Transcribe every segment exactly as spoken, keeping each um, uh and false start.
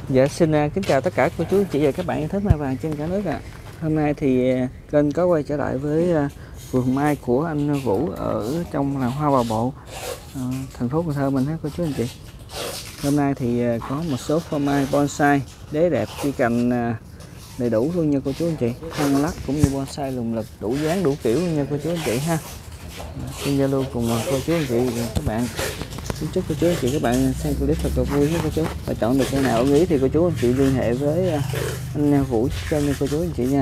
Dạ xin uh, kính chào tất cả cô chú anh chị và các bạn yêu thích mai vàng trên cả nước ạ. À. Hôm nay thì uh, kênh có quay trở lại với uh, vườn mai của anh Vũ ở trong làng Hoa Bà Bộ, uh, thành phố Cần Thơ mình ha cô chú anh chị. Hôm nay thì uh, có một số phô mai bonsai đế đẹp, chi cành uh, đầy đủ luôn nha cô chú anh chị. Thân lắc cũng như bonsai lùng lực, đủ dáng đủ kiểu luôn nha cô chú anh chị ha. Uh, xin giao lưu cùng uh, cô chú anh chị và các bạn. Xin chúc cô chú anh chị các bạn xem clip thật là vui hết cô chú, và chọn được cái nào ưng ý thì cô chú anh chị liên hệ với anh Vũ kênh nha cô chú anh chị nha.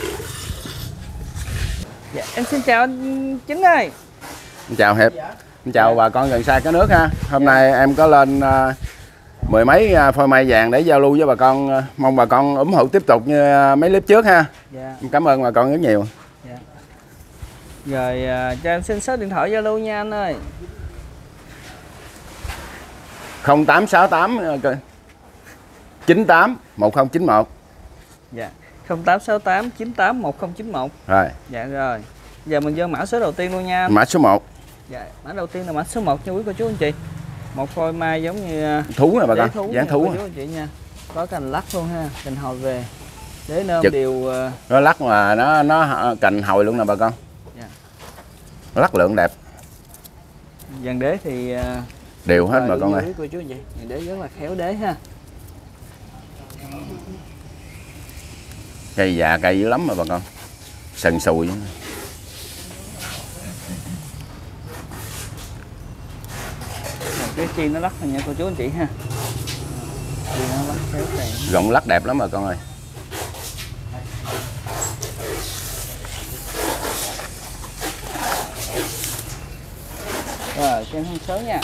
Dạ em xin chào anh Chính ơi. Chào Hiệp. Chào bà con gần xa cả nước ha. Hôm dạ. nay em có lên uh, mười mấy uh, phôi mai vàng để giao lưu với bà con, uh, mong bà con ủng hộ tiếp tục như uh, mấy clip trước ha. Dạ. Cảm ơn bà con rất nhiều. Dạ. Rồi uh, cho em xin số điện thoại giao lưu nha anh ơi. không tám sáu tám chín tám một không chín một. Dạ. không tám sáu tám chín tám một không chín một. Rồi. Dạ rồi. Giờ mình vô mã số đầu tiên luôn nha. Mã số một. Dạ, mã đầu tiên là mã số một nha quý cô chú anh chị. Một phôi mai giống như thú nè bà con, dáng thú. Cô chú anh chị nha. Có cành lắc luôn ha, cành hồi về. Đế nôm Chực. đều nó lắc mà nó nó cành hồi luôn nè bà con. Dạ. Lắc lượng đẹp. Dàn đế thì đều hết bà con ơi. Cô chú anh chị, dàn đế rất là khéo đế ha. Cây già cây dữ lắm mà bà con, sần sùi. Cái chi nó lắc nha cô chú anh chị ha. Chi nó lắc khéo đẹp. Rộng lắc đẹp lắm bà con ơi. Rồi trên thông số nha.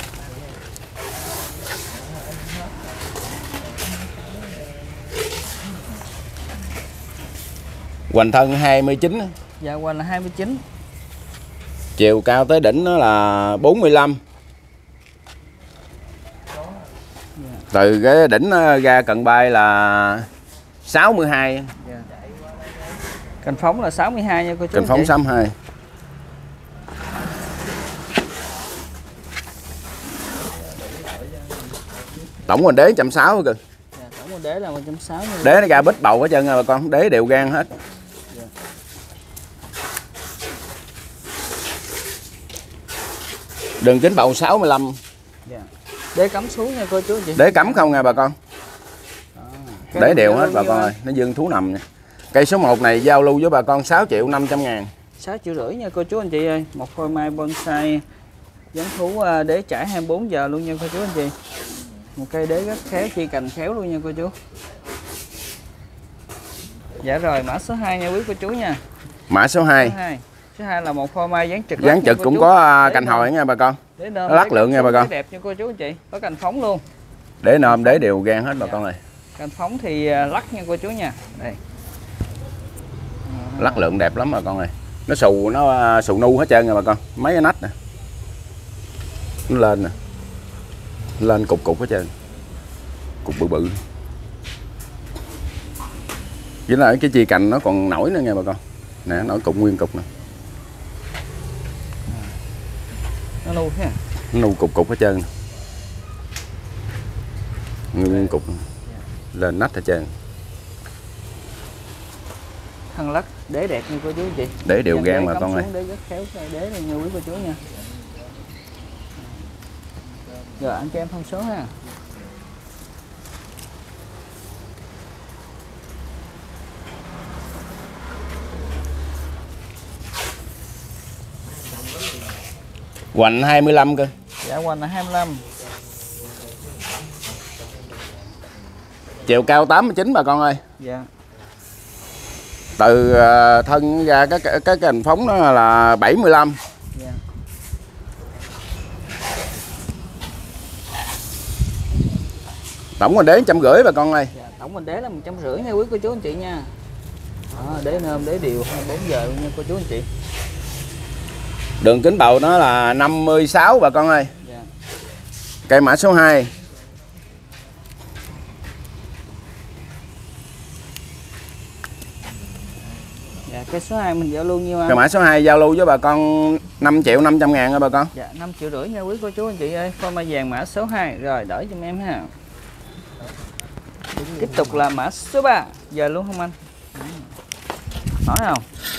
Hoành thân hai mươi chín. Dạ hoành là hai mươi chín. Chiều cao tới đỉnh nó là bốn mươi lăm. Dạ. Từ cái đỉnh ra cần bay là sáu mươi hai. Dạ. Cành phóng là sáu mươi hai nha cô chú. Cành phóng sáu mươi hai. Tổng hoành đế một trăm sáu mươi kìa. Dạ, tổng hoành đế là một trăm sáu mươi. Đế nó ra bít bầu hết trơn nha bà con, đế đều gan hết. Dạ. Đường kính bầu sáu mươi lăm. Dạ. Đế cắm xuống nha cô chú chị. Đế cắm không nha bà con. À, đế đều hết bà con ơi, nó dương thú nằm nha. Cây số một này giao lưu với bà con sáu triệu năm trăm ngàn. sáu triệu rưỡi nha cô chú anh chị ơi. Một phôi mai bonsai dáng thú đế trải hai mươi bốn giờ luôn nha cô chú anh chị. Một cây đế rất khéo, chi cành khéo luôn nha cô chú. Dạ rồi, mã số hai nha quý cô chú nha. Mã số hai. Số hai, số hai là một phôi mai dáng trực. Dáng trực cũng có cành hồi nha bà con. Đế nôm, lắc lượng nha bà con. Đẹp nha cô chú anh chị, có cành phóng luôn. Đế nôm, đế đều gan hết bà dạ. con ơi. Cành phóng thì lắc nha cô chú nha. Đây. Lắc lượng đẹp lắm bà con ơi. Nó xù, nó xù nu hết trơn nha bà con. Mấy cái nách nè. Nó lên nè. Lên cục cục hết trơn. Cục bự bự. Với lại cái chi cành nó còn nổi nữa nha bà con. Nè, nổi cục nguyên cục nè. Nó nu ha. Nó nu cục cục hết trơn nè. Nguyên cục. Lên nách hết trơn. Thân lắc đế đẹp như cô chú chị. Đế đều gan mà con ơi. Đế rất khéo đế này như quý cô chú nha. Rồi anh cho em thông số ha. Hoành hai mươi lăm cơ. Dạ hoành là hai mươi lăm. Chiều cao tám mươi chín bà con ơi. Dạ. Từ thân ra cái cái, cái cành phóng nó là bảy mươi lăm. Dạ. Tổng hoành đế một trăm rưỡi bà con ơi. Dạ, tổng hoành đế là một trăm rưỡi nha quý cô chú anh chị nha. Đó, đế nôm đế đều hai mươi bốn giờ luôn nha cô chú anh chị. Đường kính bầu nó là năm mươi sáu bà con ơi. Dạ. Cây mã số hai. Dạ, cái số hai mình giao lưu nhiêu anh? Cái mã số hai giao lưu với bà con năm triệu năm trăm ngàn thôi bà con. Dạ, năm triệu rưỡi nha quý cô chú anh chị ơi. Phôi mai vàng mã số hai. Rồi, đỡ giùm em ha. Tiếp tục là mã số ba. Giờ luôn không anh? Nói không?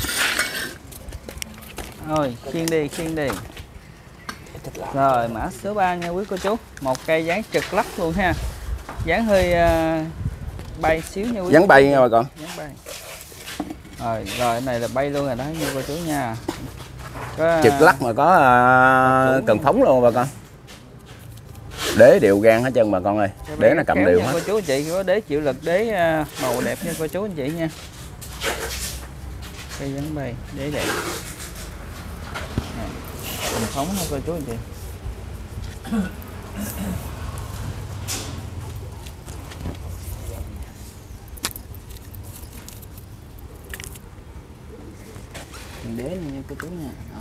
Rồi, khiêng đi, khiêng đi. Rồi, mã số ba nha quý cô chú. Một cây dáng trực lắc luôn ha. Dáng hơi uh, bay xíu nha quý. Dáng bay nha bà con. Dáng bay. Rồi, rồi cái này là bay luôn rồi đó nha cô chú nha. Có, trực lắc mà có uh, cần phóng luôn bà con. Đế đều gan hết trơn bà con ơi. Đế nó cầm đều hết. Cô chú anh chị có đế chịu lực, đế uh, màu đẹp nha cô chú anh chị nha. Cây dáng bay, đế đẹp. Cần phóng nha cô chú anh chị. Đế này nha cô chú nha. Đó.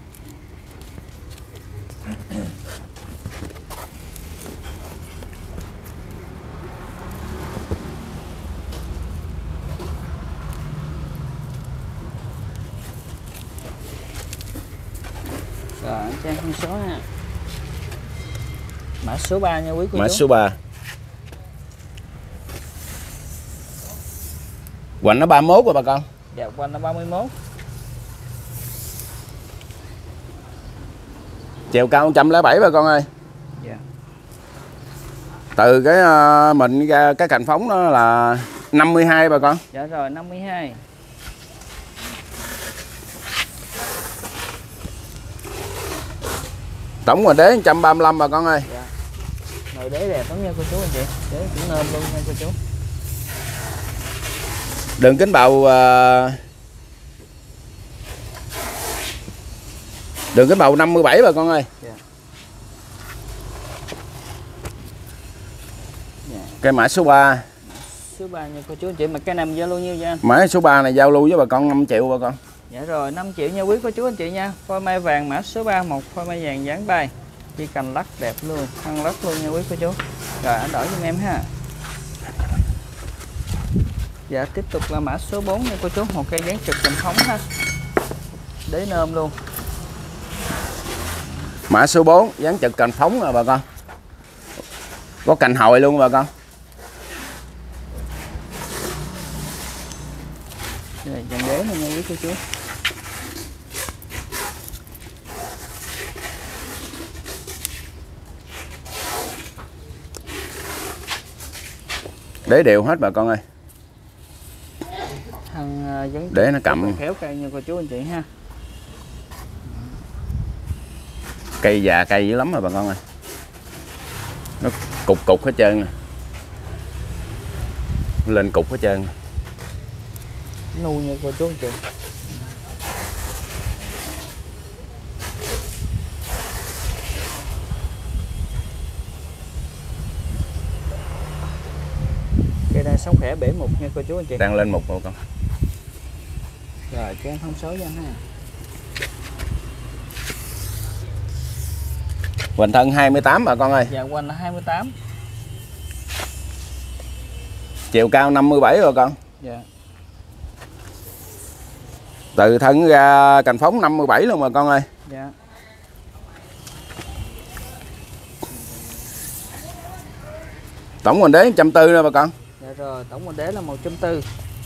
Rồi anh trang con số nha. Mã số ba nha quý cô chú. Mã số ba. Hoành nó ba mươi mốt rồi bà con. Dạ hoành nó ba mươi mốt. Chiều cao một trăm lẻ bảy bà con ơi. Dạ. Từ cái uh, mình ra cái cành phóng đó là năm mươi hai bà con. Dạ rồi năm mươi hai. Tổng là đế một trăm ba mươi lăm bà con ơi. Dạ. Rồi đế đẹp lắm nha cô chú anh chị. Đế cũng nôm luôn nha cô chú. Đường kính bầu uh, đường kính bầu năm mươi bảy bà con ơi. Dạ. Dạ. Cái mã số ba. Số ba nha cô chú anh chị, mà cái này mình giao lưu nhiêu vậy anh? Mã số ba này giao lưu với bà con năm triệu bà con. Dạ rồi năm triệu nha quý cô chú anh chị nha. Phôi mai vàng mã số ba, một phôi mai vàng dáng bay. Chỉ cành lắc đẹp luôn, thân lắc luôn nha quý cô chú. Rồi anh đổi giùm em ha. Dạ tiếp tục là mã số bốn nha cô chú, một cây dáng trực cầm phóng ha. Đế nôm luôn. Mã số bốn dáng trực cành phóng rồi bà con. Có cành hồi luôn bà con. Đây dàn đế này nha quý cô chú. Đế đều hết bà con ơi. Thằng uh, dáng để nó cầm khéo cây nha cô chú anh chị ha. Cây già cây dữ lắm rồi bà con ơi. Nó cục cục hết trơn nè. Lên cục hết trơn. Nu nha cô chú anh chị. Cây đang sống khỏe bể mục nha cô chú anh chị. Đang lên mục rồi con. Rồi cho em thông số cho anh ha. Hoành thân hai mươi tám bà con ơi. Dạ hoành là hai mươi tám. Chiều cao năm mươi bảy rồi con. Dạ. Từ thân ra cành phóng năm mươi bảy luôn bà con ơi. Dạ. Tổng hoành đế một trăm bốn mươi nữa bà con. Dạ rồi, tổng hoành đế là một trăm bốn mươi.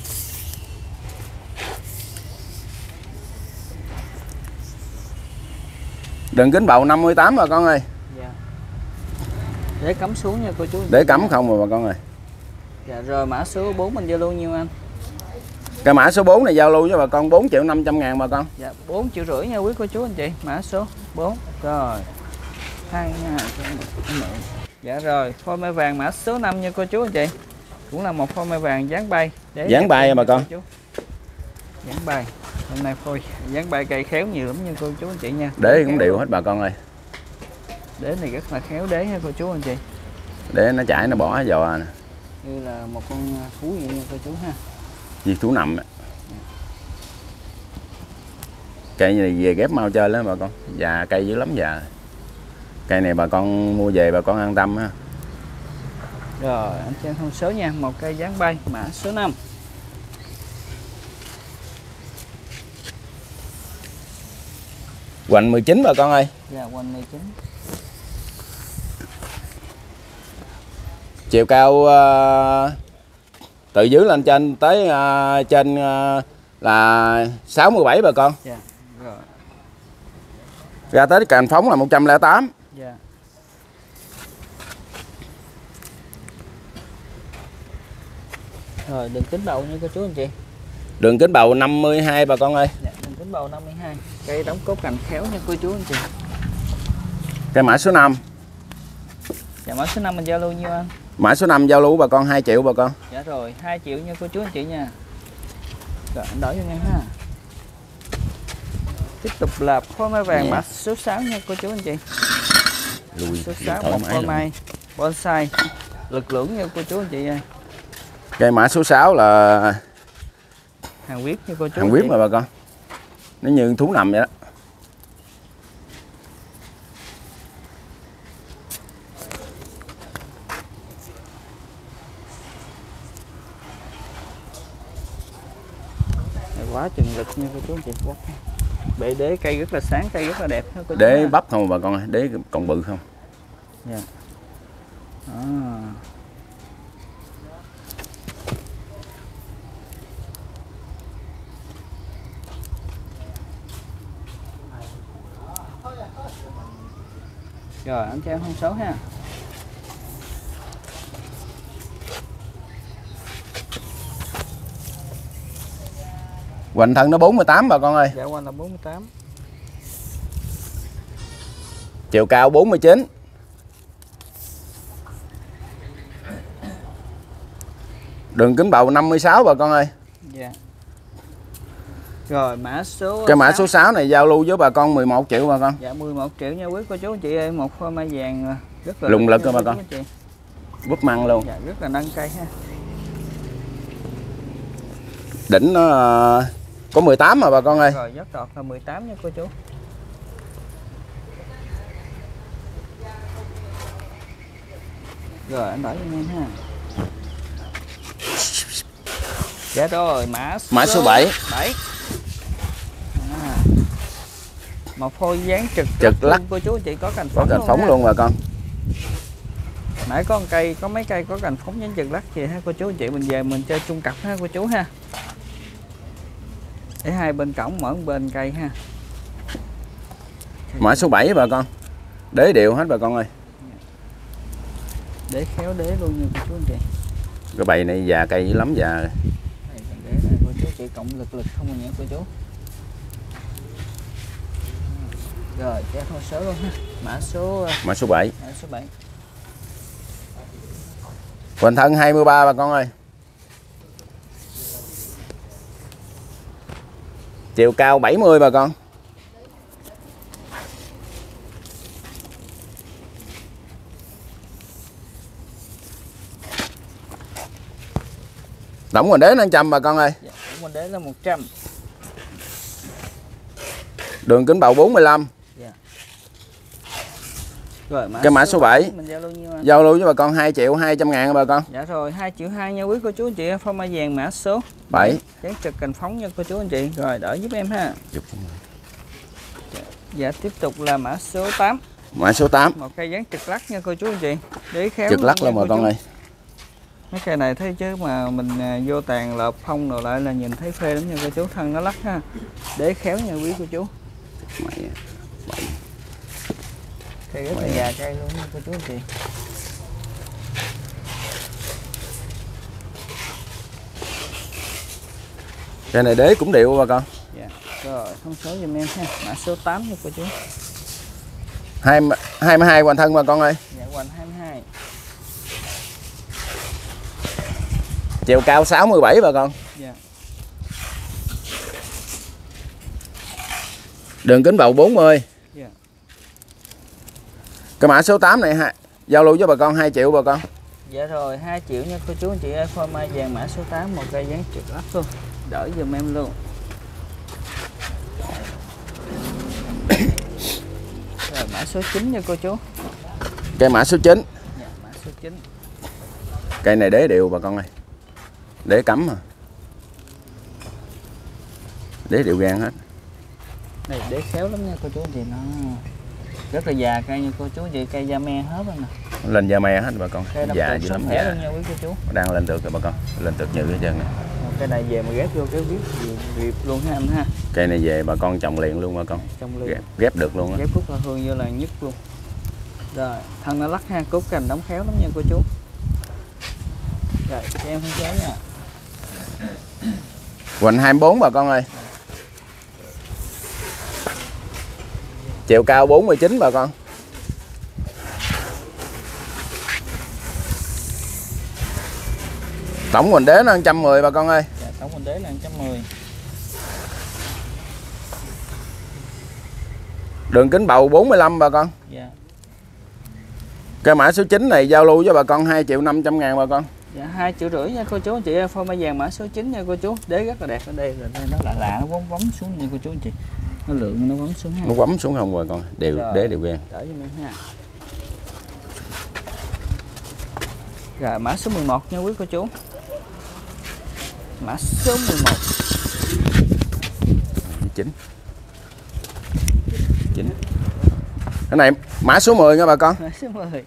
Đường kính bầu năm mươi tám bà con ơi. Dạ. Để cắm xuống nha cô chú. Để cắm không rồi bà con ơi. Dạ rồi mã số bốn mình giao lưu nhiêu anh? Cái mã số bốn này giao lưu với bà con bốn triệu năm trăm ngàn bà con. Dạ bốn triệu rưỡi nha quý cô chú anh chị. Mã số bốn. Rồi. Hai nha. Dạ rồi, phôi mai vàng mã số năm nha cô chú anh chị. Cũng là một phôi mai vàng dáng bay. Để dáng bay bà con. Dáng bay. Hôm nay phôi dáng bay cây khéo nhiều lắm nha cô chú anh chị nha. Đế cũng đều hết bà con ơi. Đế này rất là khéo đế nha cô chú anh chị. Để nó chảy nó bỏ giò nè. Như là một con thú vậy nha cô chú ha. Vì thú nằm á. Cây này về ghép mau chơi lắm bà con. Già cây dữ lắm già. Cây này bà con mua về bà con an tâm ha. Rồi anh xem thông số nha, một cây dáng bay mã số năm. Hoành mười chín bà con ơi. Dạ hoành mười chín. Chiều cao uh, Từ dưới lên trên tới uh, trên uh, là sáu mươi bảy bà con. Dạ. Rồi. Ra tới cành phóng là một trăm lẻ tám. Dạ. Rồi đường kính bầu nha cô chú anh chị. Đường kính bầu năm mươi hai bà con ơi. Dạ, đường kính bầu năm mươi hai. Cây đóng cốt cành khéo nha cô chú anh chị. Cây mã số năm. Dạ, mã số năm mình giao lưu nhiêu anh? Mã số năm giao lưu bà con hai triệu bà con. Dạ rồi, hai triệu nha cô chú anh chị nha. Rồi anh đổi cho em ha. Tiếp tục là phôi mai vàng yeah. Mã số sáu nha cô chú anh chị. Lùi, số sáu một phôi mai bonsai lực lưỡng nha cô chú anh chị ơi. Cây mã số sáu là hàng huyết nha cô chú. Hàng huyết mà bà con. Nó như thú nằm vậy đó. Quá chừng lực nha cô chú anh chị. Bệ đế cây rất là sáng, cây rất là đẹp. Cô đế bắp không bà con ơi, đế còn bự không. Dạ. À. Rồi anh cho em không xấu ha. Hoành thân nó bốn mươi tám bà con ơi. Dạ hoành là bốn mươi tám. Chiều cao bốn mươi chín. Đường kính bầu năm mươi sáu bà con ơi. Dạ. Rồi mã số cái mã số sáu này giao lưu với bà con mười một triệu bà con. Dạ mười một triệu nha quý cô chú chị ơi, một phôi mai vàng rất là lùng lực rồi bà con. Búp măng luôn. Dạ rất là nâng cây ha. Đỉnh nó có mười tám mà bà con ơi. Rồi dốc đọt là mười tám nha cô chú. Rồi anh đổi cho em ha. Dạ rồi mã số, mã số bảy. bảy. À. Một phôi dáng trực trực lắc cô chú chị, có cành phóng, có cành phóng luôn, luôn bà con. Nãy có một cây, có mấy cây có cành phóng dáng trực lắc chị ha cô chú chị, mình về mình chơi chung cặp ha cô chú ha. Để hai bên cổng mở bên cây ha. Mã số bảy bà con. Đế đều hết bà con ơi. Đế khéo đế luôn nha cô chú anh chị. Cái bầy này già cây dữ lắm, già rồi. Đế này cô chú chị, cộng lực lực không nha cô chú. Rồi cho thôi số luôn ha. Mã số mã số bảy. Mã số bảy. Hoành thân hai mươi ba bà con ơi. Chiều cao bảy mươi bà con. Tổng hoành đế năm trăm bà con ơi. Dạ, tổng hoành đế là một trăm. Đường kính bầu bốn mươi lăm. Dạ. Rồi, mã cái mã số bảy mình giao lưu nhiêu anh? Giao lưu với bà con hai triệu hai trăm ngàn bà con. Dạ rồi hai triệu hai nha quý cô chú anh chị. Phôi mai vàng mã số bảy. Dán trực cành phóng nha cô chú anh chị. Rồi đỡ giúp em ha. Dạ, dạ tiếp tục là mã số tám. Mã số tám. Một cây dán trực lắc nha cô chú anh chị. Đế khéo trực lắc luôn bà con ơi. Mấy cây này thấy chứ mà mình vô tàn lợp phong rồi lại là nhìn thấy phê lắm nha cô chú, thân nó lắc ha. Đế khéo nha quý cô chú. Cây rất là già cây luôn nha cô chú anh chị. Cây này đế cũng đều bà con. Dạ. Rồi thông số giùm em ha. Mã số tám nha cô chú. hai mươi hai hoành thân bà con ơi. Dạ hoành hai mươi hai. Chiều cao sáu mươi bảy bà con. Dạ. Đường kính bầu bốn mươi. Dạ. Cái mã số tám này ha, giao lưu với bà con hai triệu bà con. Dạ rồi hai triệu nha cô chú anh chị ơi. Phôi mai vàng mã số tám, một cây dán trực lắc luôn. Đỡ giùm em luôn. Rồi mã số chín nha cô chú. Cây mã số chín. Dạ, mã số chín. Cây này đế đều bà con ơi. Đế cắm mà. Đế đều gan hết. Này đế khéo lắm nha cô chú anh chị, nó rất là già cây nha cô chú anh chị, cây da me hết rồi nè. Lên da me hết bà con. Cây Già dữ lắm, già. nha quý cô chú. Đang lên được rồi bà con. Lên được nhự hết trơn nè. Cây này về mà ghép vô cái viết việp luôn ha anh ha. Cây này về bà con trồng liền luôn bà con. Trồng liền. Ghép, ghép được luôn á. Ghép cúc hoa hương vô là nhất luôn. Rồi, thân nó lắc ha, cúc cành đóng khéo lắm nha cô chú. Rồi, cho em không cháy nha. Hoành hai mươi bốn bà con ơi. Chiều cao bốn mươi chín bà con. Tổng hoành đế nó một trăm mười bà con ơi. Dạ, tổng hoành đế là một trăm mười. Đường kính bầu bốn mươi lăm bà con. Dạ. Cái mã số chín này giao lưu với bà con hai triệu năm trăm ngàn bà con. Dạ, hai triệu rưỡi nha cô chú anh chị. Phôi mai vàng mã số chín nha cô chú. Đế rất là đẹp ở đây, rồi đây nó lạ lạ nó bóng bóng xuống nha cô chú anh chị. Nó lượng nó bóng xuống ha. Nó quắm xuống không bà con, đều rồi, đế đều quen. Đỡ cho mình ha. Rồi mã số mười một nha quý cô chú. Mã số mười một. chín. chín. Cái này mã số mười nha bà con. Mã số mười.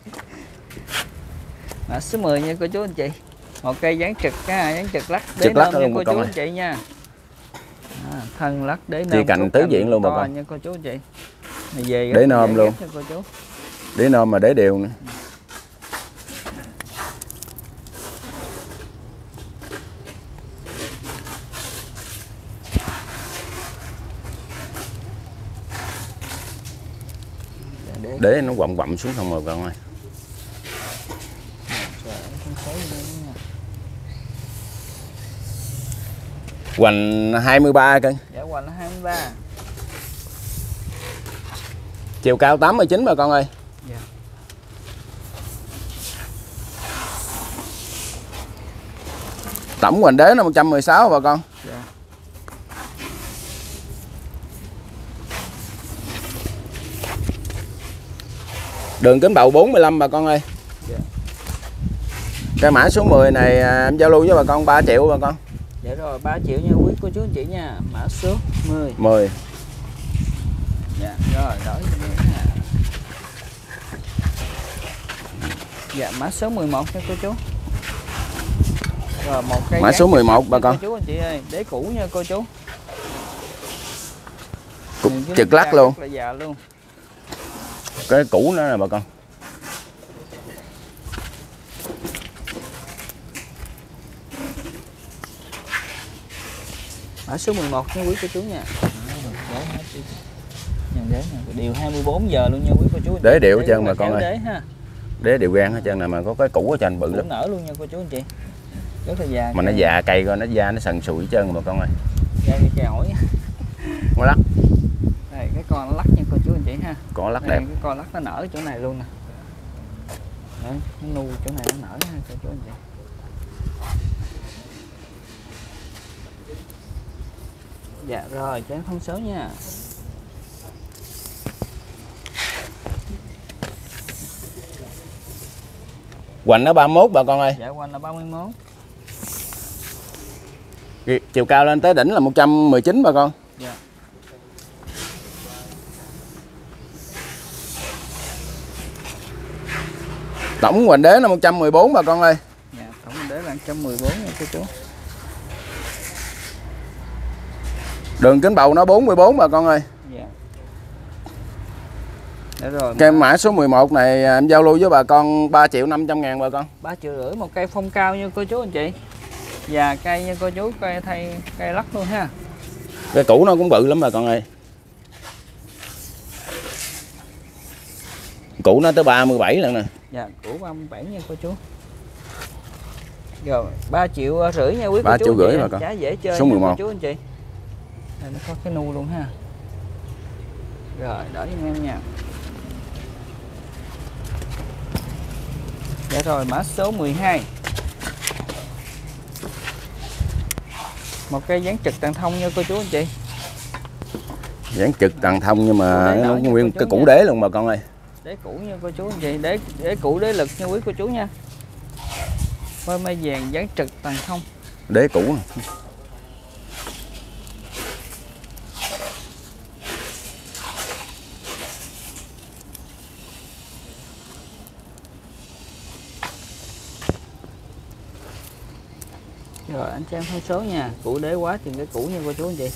Mã số mười nha cô chú anh chị. Một cây dán trực ha, dán trực lắc đế trực lắc nôm nha cô chú ơi. anh chị nha. À, thân lắc đế nôm. Chia cành tứ diện luôn bà con. Nha cô chú anh chị. Này về đế nôm luôn. Cô chú. Đế nôm mà đế đều nữa. Đế nó quặm quặm xuống không rồi bà con ơi. Hoành hai mươi ba cân. Dạ, hoành hai mươi ba. Chiều cao tám mươi chín bà con ơi. Dạ. Tổng hoành đế nó một trăm mười sáu bà con. Dạ. Đường kính bầu bốn mươi lăm bà con ơi. Dạ. Cái mã số mười này em giao lưu với bà con ba triệu bà con. Dạ rồi, ba triệu nha quý cô chú anh chị nha. Mã số mười. mười. Dạ rồi, đổi cho mình ha. Dạ, mã số mười một nha cô chú. Rồi một cây mã số mười một bà con. Cô chú anh chị ơi, đế cũ nha cô chú. Cục trực lắc luôn. Là già luôn. Cái cũ nữa nè bà con. Mã số mười một nha quý cô chú nha. Đế đều hai mươi bốn giờ luôn nha quý cô chú. Đế đều hết trơn bà con ơi. Đế ha. Đế đều gan hết trơn này, mà có cái cũ ở trên bự lắm. Nở luôn nha cô chú anh chị. Rất là già. Mà nó già cây coi nó da nó sần sùi hết trơn bà con ơi. Da như cây ổi. Nó lắc. Đây cái con nó lắc nha cô chú anh chị ha. Có lắc đây, đẹp. Cái con lắc nó nở chỗ này luôn nè. Đấy, nó nu chỗ này nó nở ha cô chú anh chị. Dạ rồi, cho em thông số nha. Hoành nó ba mươi mốt bà con ơi. Dạ, hoành là ba mươi mốt. Chiều cao lên tới đỉnh là một trăm mười chín bà con. Dạ. Tổng hoành đế là một trăm mười bốn bà con ơi. Dạ, tổng hoành đế là một trăm mười bốn nha cô chú. Đường kính bầu nó bốn mươi bốn bà con ơi. Dạ. Để rồi. Cái mã số mười một này em giao lưu với bà con ba triệu năm trăm ngàn bà con. ba triệu rưỡi một cây phong cao nha cô chú anh chị. Và cây nha cô chú, cây thay cây lắc luôn ha. Cái cũ nó cũng bự lắm bà con ơi. Cũ nó tới ba mươi bảy lần nè. Dạ, cũ ba mươi bảy nha cô chú. Rồi, ba triệu rưỡi nha quý cô chú. ba triệu rưỡi bà con. Giá dễ chơi số mười một. cô chú anh chị. Đây, nó có cái nu luôn ha. Rồi, đỡ cho em nha. Dạ rồi, mã số mười hai. Một cây dán trực tàn thông nha cô chú anh chị. Dán trực tàn thông nhưng mà nó nguyên cái cũ đế luôn bà con ơi. Đế cũ nha cô chú anh chị, đế đế cũ đế lực nha quý cô chú nha. Phôi mai vàng dán trực tàn thông. Đế cũ này. Rồi anh cho em thông số nha, củ đế quá chừng cái củ nha cô chú anh chị.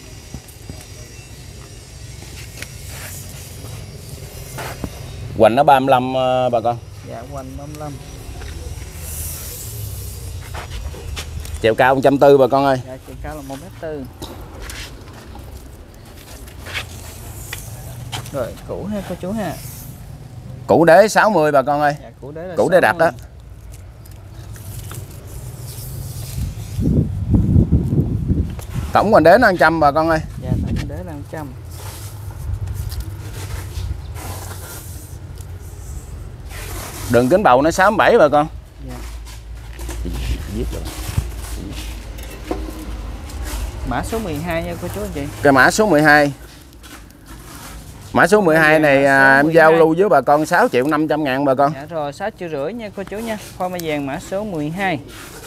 Hoành nó ba mươi lăm bà con. Dạ hoành ba mươi lăm. Chiều cao một trăm tư bà con ơi. Dạ chiều cao là một mét tư. Rồi củ ha cô chú ha. Củ đế sáu mươi bà con ơi. Dạ, củ đế là củ đế đặt đó. Tổng hoành đế nó một trăm bà con ơi. Dạ tổng hoành đế là một trăm. Đường kính bầu nó sáu mươi bảy bà con. Dạ. Giết rồi. Mã số mười hai nha cô chú anh chị. Cái mã số mười hai. Mã số mười hai này à, em giao lưu với bà con sáu triệu năm trăm ngàn bà con. Dạ rồi sáu triệu rưỡi nha cô chú nha. Hoa mai vàng mã số mười hai.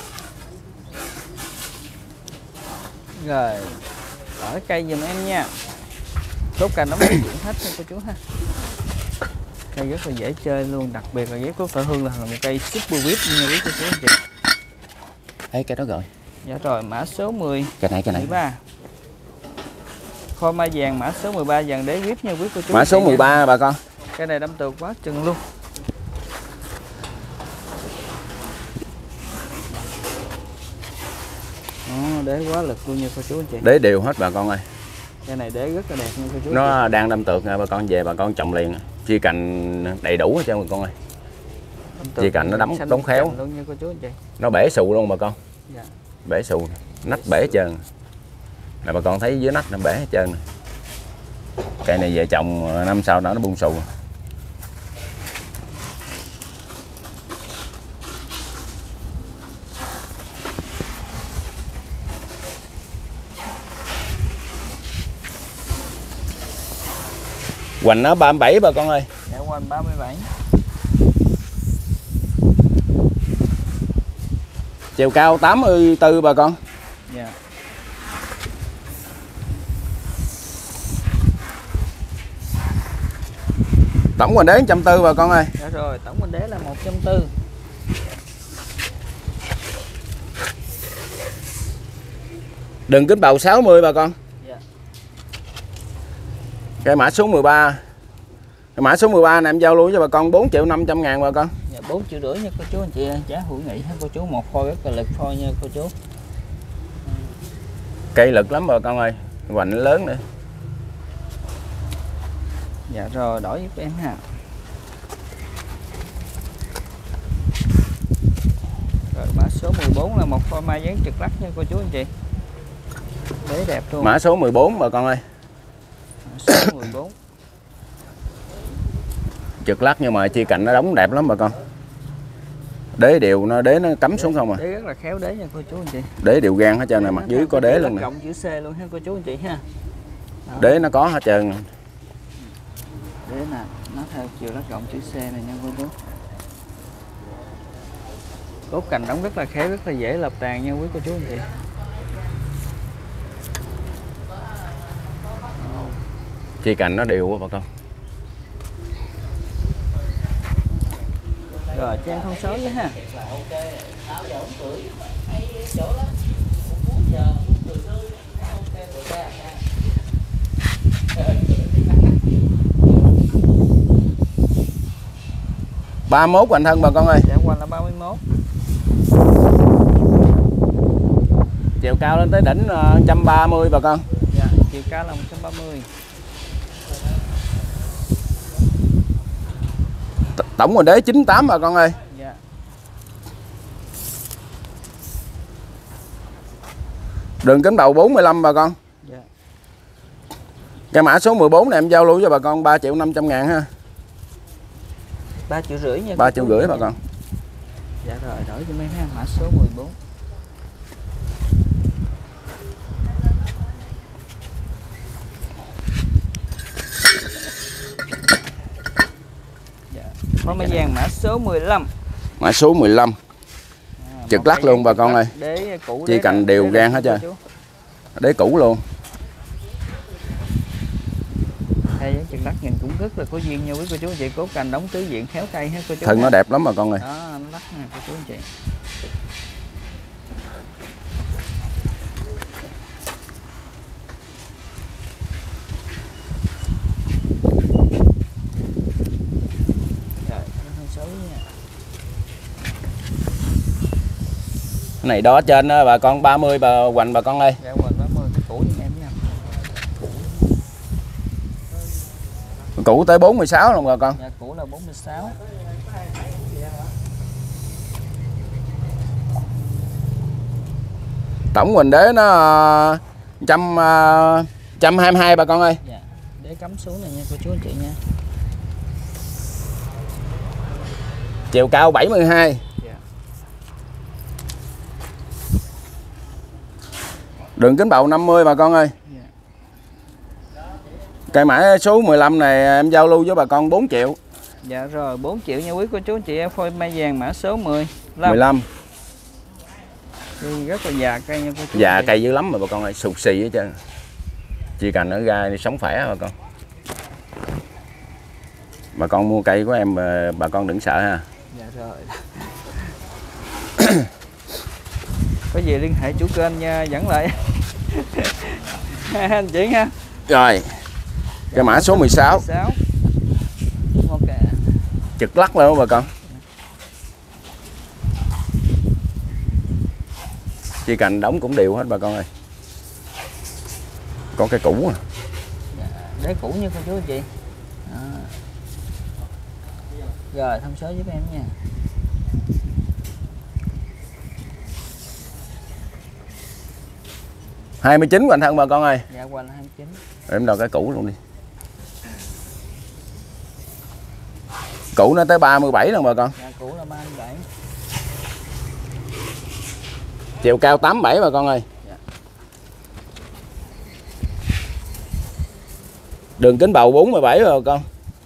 Rồi ở cây giùm em nha. Cốt cành nó mới chuyển hết nha cô chú ha. Cây rất là dễ chơi luôn, đặc biệt là ghép cốt tạ hương là một cây super vip nha quý cô chú anh chị. Thấy cái đó rồi. Dạ rồi mã số mười. Cái này cái này. mười ba. Kho mai vàng mã số mười ba vàng đế vip nha quý cô chú. Mã số mười ba bà con. Cái này đâm tược quá chừng luôn. Đó, đế quá lực luôn nha cô chú anh chị. Đế đều hết bà con ơi. Cái này đế rất là đẹp nha cô chú. Nó đang đâm tược nha bà con, về bà con trồng liền. Chia cành đầy đủ hết trơn bà con ơi. Chia cành nó đóng đóng khéo luôn nha cô chú anh chị. Nó bể xù luôn bà con. Dạ. Bể xù, nách bể hết trơn. Là bà con thấy dưới nách nó bể hết trơn. Cây này về trồng năm sau đó nó bung xù. Hoành nó ba mươi bảy bà con ơi. Dạ hoành ba mươi bảy. Chiều cao tám mươi tư bà con. Dạ. Tổng hoành đế một trăm tư bà con ơi. Dạ rồi tổng hoành đế là một trăm tư. Đường kính bầu sáu mươi bà con. Dạ. Cái mã số mười ba. Cái mã số mười ba này em giao lưu cho bà con bốn triệu năm trăm ngàn bà con. Dạ bốn triệu rưỡi nha cô chú anh chị, giá hữu nghị ha cô chú, một phôi rất là lực phôi nha cô chú. Cây lực lắm bà con ơi, hoành lớn nữa. Dạ rồi đổi giúp em ha. Rồi mã số mười bốn là một phôi mai dán trực lắc nha cô chú anh chị. Đế đẹp luôn. Mã số mười bốn bà con ơi. Mã số mười bốn. Trực lắc nhưng mà chia cạnh nó đóng đẹp lắm bà con. Đế đều nó đế nó cắm Đế, xuống không à. Đế rất là khéo đế nha cô chú anh chị. Đế đều gan hết trơn này, mặt dưới có đế luôn nè. Rộng chữ C luôn ha cô chú anh chị ha. Đó. Đế nó có hết trơn. Đế nè, nó theo chiều lắc rộng chữ C này nha cô chú. Cốt cành đóng rất là khéo, rất là dễ lập tàn nha quý cô chú anh chị. Chia cành nó đều quá bà con. Rồi cho em thông số với ha. ba mươi mốt hoành thân bà con ơi. Dạ hoành là ba mươi mốt. Chiều cao lên tới đỉnh một trăm ba mươi bà con. Dạ, chiều cao là một trăm ba mươi. Tổng hoành đế chín mươi tám bà con ơi. Dạ. Đường kính đầu bốn mươi lăm bà con. Dạ. Cái mã số mười bốn này em giao lưu cho bà con ba triệu năm trăm ngàn ha. ba triệu rưỡi nha. ba triệu rưỡi bà con. Dạ rồi, đổi cho mấy ha, mã số mười bốn. Dạ. Hoa mai vàng mã số mười lăm. Mã số mười lăm. À, Trực lắc luôn bà con ơi. Đế cũ. Chia cành đều gan hết trơn. Đế cũ luôn. Cây dán trực lắc nhìn cũng rất là có duyên nha quý cô chú anh chị, cốt cành đóng tứ diện khéo cây ha cô chú. Thân nó đẹp lắm bà con ơi. Đó, nó lắc nè cô chú anh chị. Cái này đó trên đó, bà con ba mươi bà hoành bà con ơi. Dạ hoành ba mươi cái củ giùm em nha. Củ tới bốn mươi sáu luôn bà con. Dạ củ là bốn mươi sáu. Tổng hoành đế nó trăm trăm hai mươi hai bà con ơi. Dạ. Để cắm xuống này nha cô chú anh chị nha. Chiều cao bảy mươi hai. Dạ. Đường kính bầu năm mươi bà con ơi. Dạ. Cây mã số mười lăm này em giao lưu với bà con bốn triệu. Dạ rồi bốn triệu nha quý cô chú anh chị em. Phôi mai vàng mã số mười lăm. mười lăm. Thì rất là già cây nha cô chú. Già cây dữ lắm mà bà con ơi, sụt xì hết trơn. Chỉ cần nó ra đi sống khỏe bà con. Bà con mua cây của em bà con đừng sợ ha. Dạ rồi. Có gì liên hệ chủ kênh nha, dẫn lại. Anh chị ha. Rồi. Cái mã số mười sáu. mười sáu. Ok. Trực lắc luôn bà con. Chỉ cần đóng cũng đều hết bà con ơi. Có cái cũ à. Dạ, đế cũ như cô chú anh chị. À. Rồi thông số giúp em nha. hai mươi chín quanh thân bà con ơi. Dạ quanh hai mươi chín. Rồi em đo cái cũ luôn đi. Cũ nó tới ba mươi bảy luôn bà con. Dạ cũ là ba mươi bảy. Chiều cao tám mươi bảy bà con ơi. Dạ. Đường kính bầu bốn mươi bảy bà con.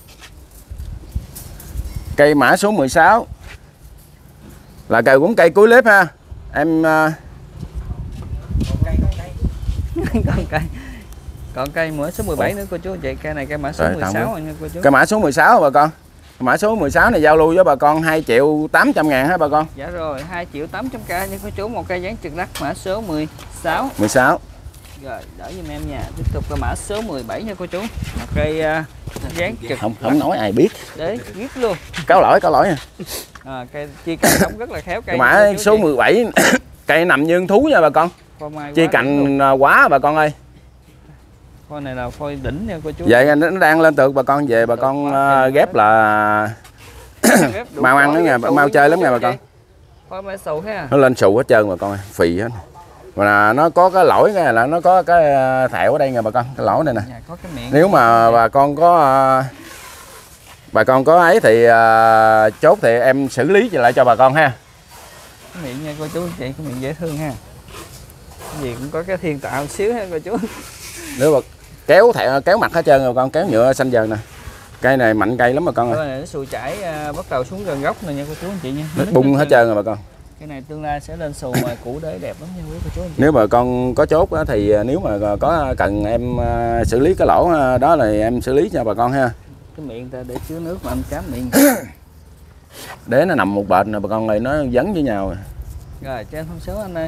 Cây mã số mười sáu. Là cây cũng cây cuối clip ha. Em uh... Còn cây còn cây. Còn cây. Còn cây mã số mười bảy nữa cô chú anh chị. Cây này cây mã số Rồi, mười sáu rồi nha cô chú. Cây mã số mười sáu bà con. Mã số mười sáu này giao lưu với bà con hai triệu tám trăm ngàn hả bà con? Dạ rồi, hai triệu tám trăm k nha cô chú. Một cây dán trực lắc mã số mười sáu. mười sáu. Rồi, đỡ giùm em nha. Tiếp tục là mã số mười bảy nha cô chú. Một cây uh, dán trực Không không nói ai biết. Đấy, viết luôn. Cáo lỗi, cáo lỗi nha. À, cây chi cành đóng rất là khéo cây. Mã số mười bảy cây nằm như thú nha bà con. Chi cành quá bà con ơi. Phôi này là phôi đỉnh nha cô chú. Vậy nó đang lên tược bà con về bà con uh, ghép là mau ăn đó nha, mau chơi lắm nha bà con. Phôi mai xù ha. Nó lên xù hết trơn bà con ơi, phì hết. Mà là nó có cái lỗi cái là nó có cái thẹo ở đây nè bà con, cái lỗi này nè. Dạ, có cái miệng. Nếu mà bà con có uh, bà con có ấy thì uh, chốt thì em xử lý lại cho bà con ha. Cái miệng nha cô chú anh chị, cái miệng dễ thương ha. Cái gì cũng có cái thiên tạo xíu ha cô chú. Nếu mà kéo thẹo kéo mặt hết trơn rồi con, kéo nhựa xanh dần nè. Cây này mạnh cây lắm bà con ơi. Cái này nó xù chảy uh, bắt đầu xuống gần gốc này nha cô chú anh chị nha. Nó bung hết trơn rồi bà con. Cái này tương lai sẽ lên xù mà củ đế đẹp lắm nha quý cô chú anh chị. Nếu mà con có chốt đó, thì nếu mà có cần em xử lý cái lỗ đó là em xử lý cho bà con ha. Cái miệng ta để chứa nước mà anh cám miệng. Để nó nằm một bệt nè bà con ơi, nó vấn với nhau rồi. Rồi trên thông số anh ơi.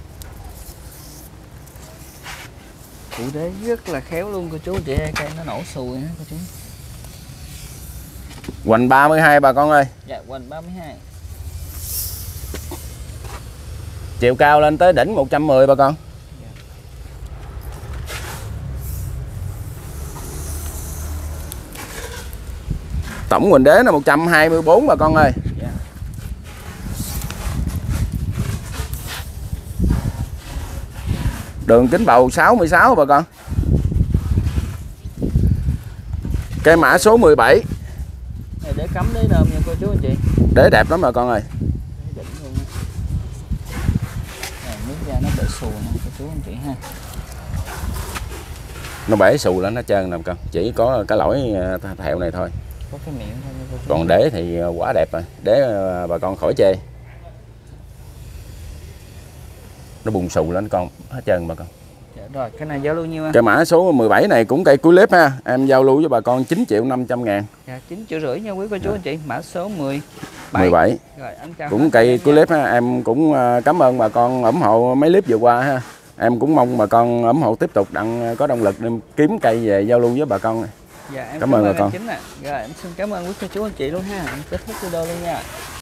Củ đế rất là khéo luôn cô chú anh chị, cây nó nổ xùi ha cô chú. Hoành ba mươi hai bà con ơi. Dạ hoành ba mươi hai. Chiều cao lên tới đỉnh một trăm mười bà con. Dạ. Tổng hoành đế là một trăm hai mươi bốn bà con ơi. Dạ. Đường kính bầu sáu mươi sáu bà con. Cây mã số mười bảy. Này để cắm đế đơm nha cô chú anh chị. Đế đẹp lắm bà con ơi. Đế đỉnh luôn. Này nước ra nó bể xù nha cô chú anh chị ha. Nó bể xù lên nó trơn nè bà con, chỉ có cái lỗi thẹo này thôi. Có cái miệng thôi nha cô chú. Còn đế thì quá đẹp rồi, đế bà con khỏi chê. Nó bùng xù lên con hết trơn bà con. Dạ rồi, cái này giao lưu nhiêu anh? Cái mã số mười bảy này cũng cây cuối clip ha. Em giao lưu với bà con chín triệu năm trăm ngàn. Dạ chín triệu rưỡi nha quý cô chú anh chị. Mã số mười bảy. mười bảy. Rồi anh chào. Cũng cây cuối clip ha. Em cũng cảm ơn bà con ủng hộ mấy clip vừa qua ha. Em cũng mong bà con ủng hộ tiếp tục đặng có động lực để kiếm cây về giao lưu với bà con. Dạ em cảm ơn bà con. Chính ạ. Rồi em xin cảm ơn quý cô chú anh chị luôn ha. Em kết thúc video luôn nha.